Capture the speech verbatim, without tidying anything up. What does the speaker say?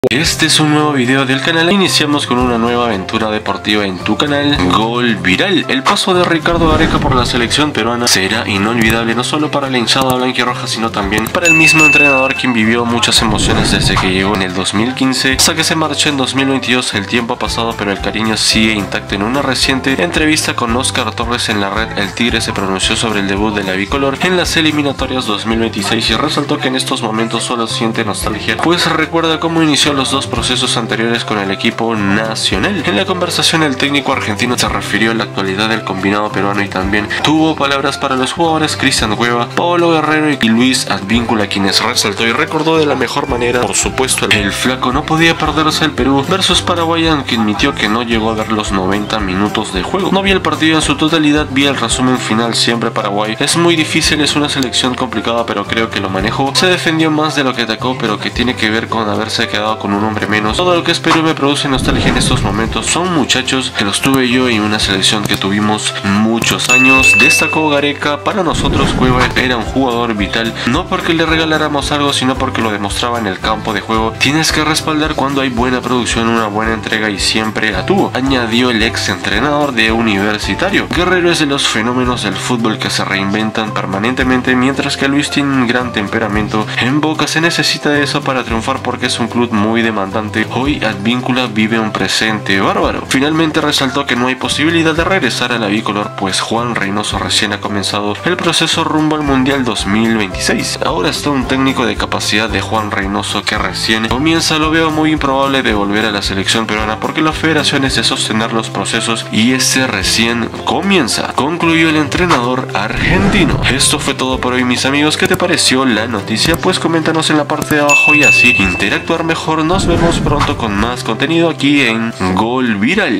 Este es un nuevo video del canal. Iniciamos con una nueva aventura deportiva en tu canal, Gol Viral. El paso de Ricardo Gareca por la selección peruana será inolvidable no solo para la hinchada blanquirroja, sino también para el mismo entrenador, quien vivió muchas emociones desde que llegó en el dos mil quince hasta que se marchó en dos mil veintidós. El tiempo ha pasado, pero el cariño sigue intacto. En una reciente entrevista con Oscar Torres en la red, el Tigre se pronunció sobre el debut de la bicolor en las eliminatorias dos mil veintiséis y resaltó que en estos momentos solo siente nostalgia, pues recuerda cómo inició los dos procesos anteriores con el equipo nacional. En la conversación, el técnico argentino se refirió a la actualidad del combinado peruano y también tuvo palabras para los jugadores Cristian Cueva, Paolo Guerrero y Luis Advíncula, quienes resaltó y recordó de la mejor manera. Por supuesto, el flaco no podía perderse el Perú versus Paraguay, aunque admitió que no llegó a ver los noventa minutos de juego. No vi el partido en su totalidad, vi el resumen final. Siempre Paraguay es muy difícil, es una selección complicada, pero creo que lo manejó. Se defendió más de lo que atacó, pero que tiene que ver con haberse quedado con un hombre menos. Todo lo que espero y me produce nostalgia en estos momentos son muchachos que los tuve yo y una selección que tuvimos muchos años. Destacó Gareca. Para nosotros Cueva era un jugador vital, no porque le regaláramos algo, sino porque lo demostraba en el campo de juego. Tienes que respaldar cuando hay buena producción, una buena entrega, y siempre la tuvo, añadió el ex entrenador de Universitario. Guerrero es de los fenómenos del fútbol que se reinventan permanentemente, mientras que Luis tiene un gran temperamento. En Boca se necesita de eso para triunfar, porque es un club muy demandante. Hoy Advíncula vive un presente bárbaro. Finalmente resaltó que no hay posibilidad de regresar a la bicolor, pues Juan Reynoso recién ha comenzado el proceso rumbo al Mundial dos mil veintiséis. Ahora está un técnico de capacidad de Juan Reynoso que recién comienza. Lo veo muy improbable de volver a la selección peruana, porque la federación es de sostener los procesos y este recién comienza, concluyó el entrenador argentino. Esto fue todo por hoy, mis amigos. ¿Qué te pareció la noticia? Pues coméntanos en la parte de abajo y así interactuar mejor. Nos vemos pronto con más contenido aquí en Gol Viral.